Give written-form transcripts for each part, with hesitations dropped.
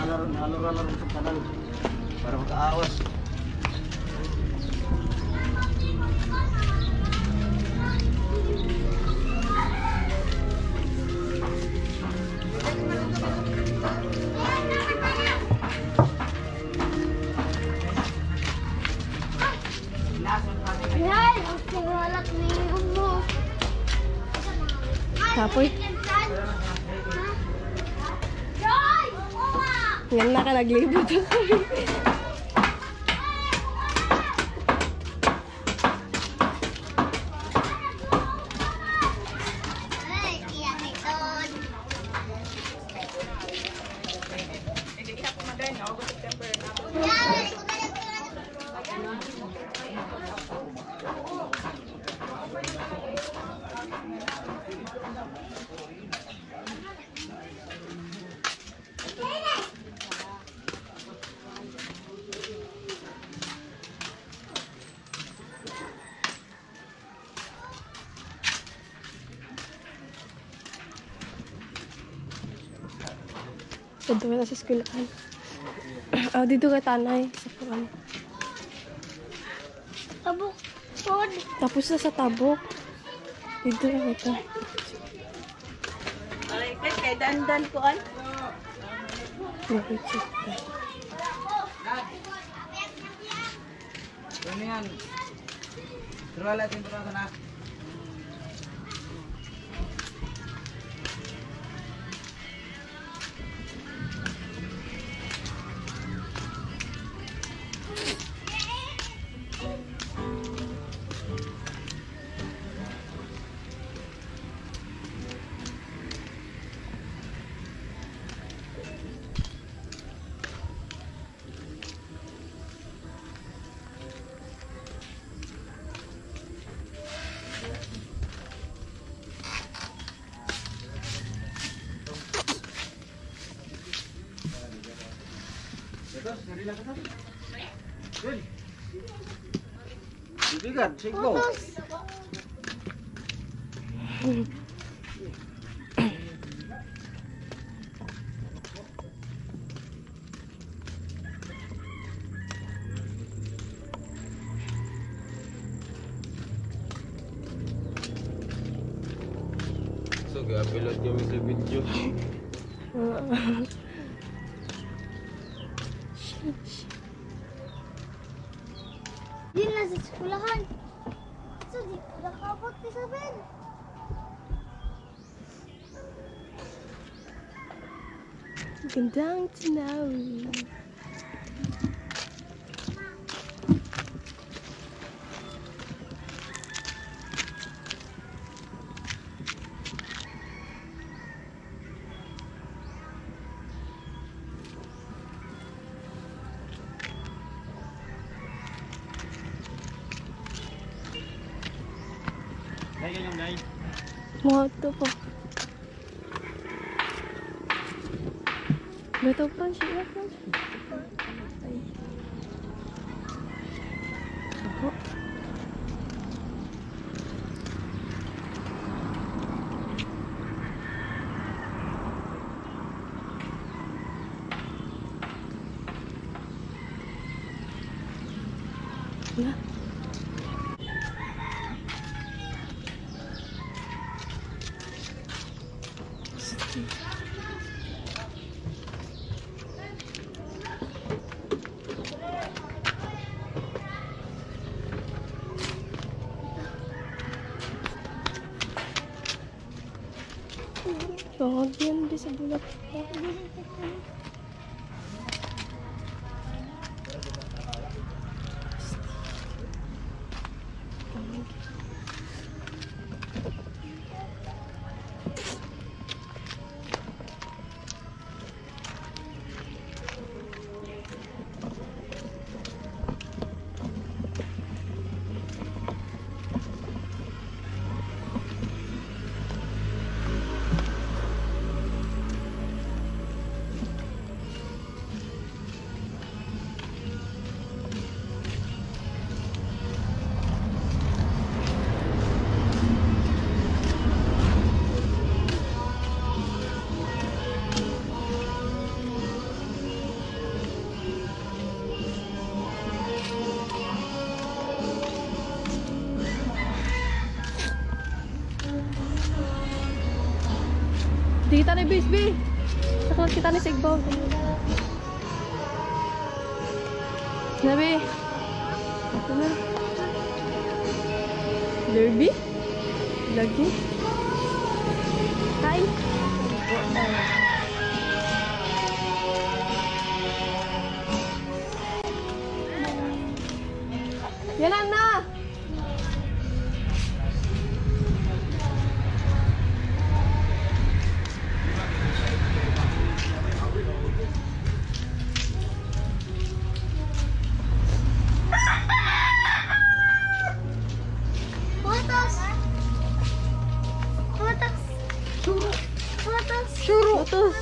nalaro sa kanal para makaawas. Kapoy. Yan na ka naglibot. Dito na sa eskwelahan. Dito ka tanay. Sa puan. Tabok. Tapos na sa tabok. Dito na ito. Alay, kay dandan ko an. Nakikita. Ano yan? Terwala din ko na. Bibigan, sigbo. So, gapilot kami sa video. Di na sa eskwelahan. So, di nakabot ni Saben. Gandang tinawi. Mga ito po. Beto pa siya. Ako. Na. Bawag yan di sa bulat. Di kita na bisbi. Sakot kita ni Sigbaw. Nabi. Ito na. Derby? Lagi? Kain? Yan na! Putos! Putos! Putos! Shuru! Putos!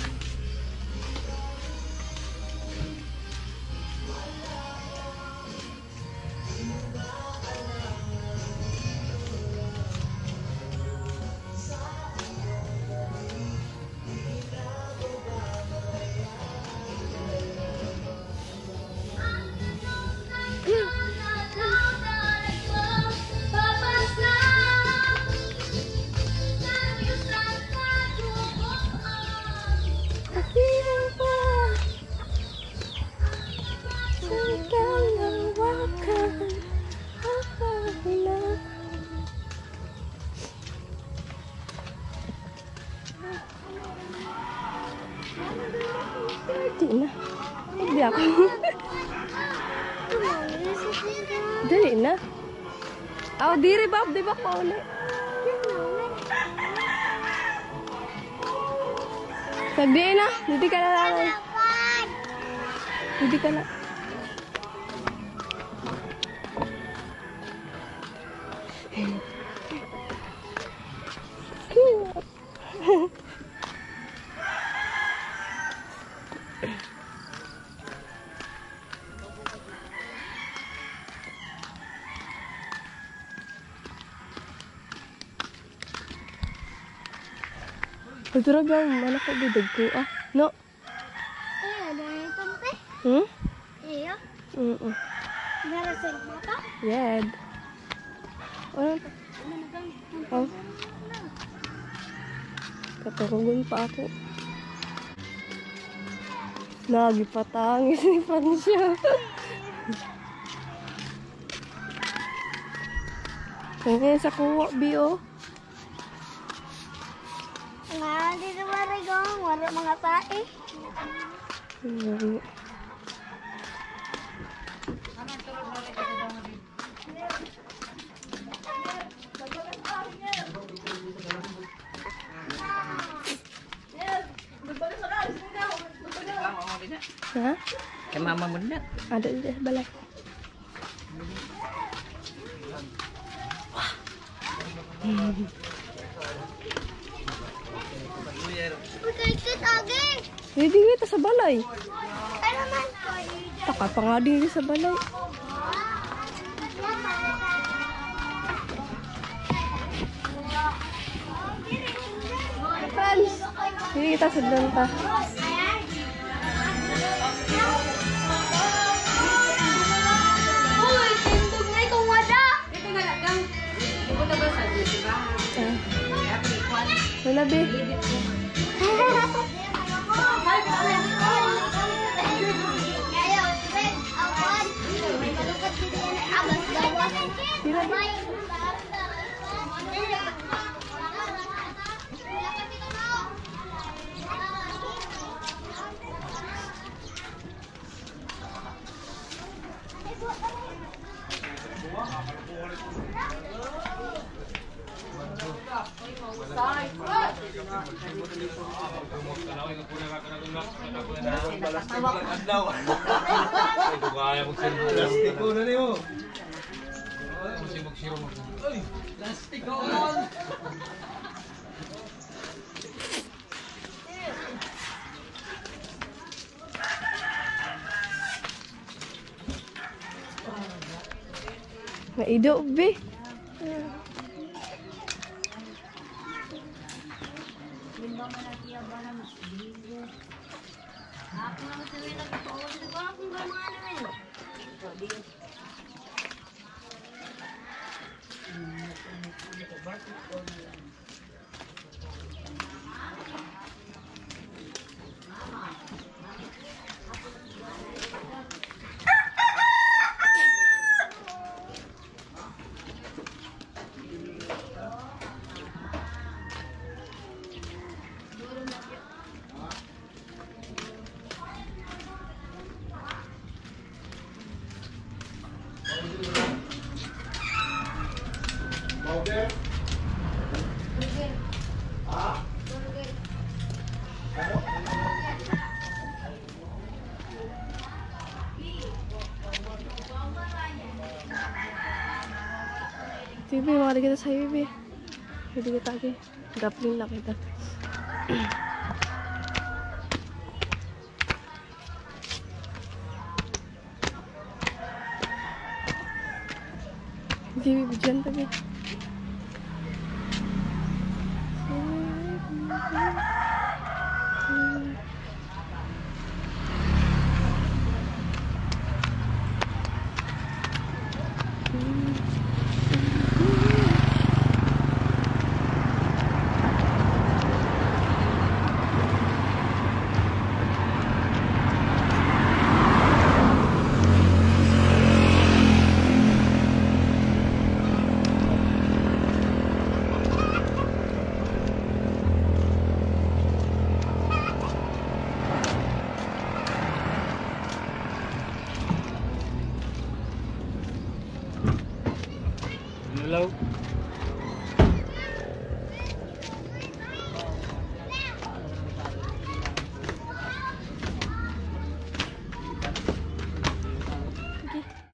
Di na. Hindi ako. Dali na. Oh, diri ba? Di ba ko ulit? Sagdi na. Hindi ka na lang. Hindi ka na. Pagdurag lang, mana ko bidag ko ah. No? Ada yang tante? Hmm? Iya. Narasig mo ka? Yed. Oh. Oh. Katurugon pa ako. Nagipatangis ni Francia. Kaya sa kuwa, Bio. Nga, dito marigong. Wala mga tae. Ha? Kay mama mo na. Ada di balay. Pagkait aging. Hindi kita sa balay. Ay naman. Taka pa nga din sa balay. Friends, hindi kita sundan pa. Uy, tindog na itong wada. Ito na lang. Ibuta ba sa dito ba? Wala be. Maido be. Bibi, mga kita sa Bibi. Bibi kita lagi. Grappling lang kita. Bibi, dyan tabi.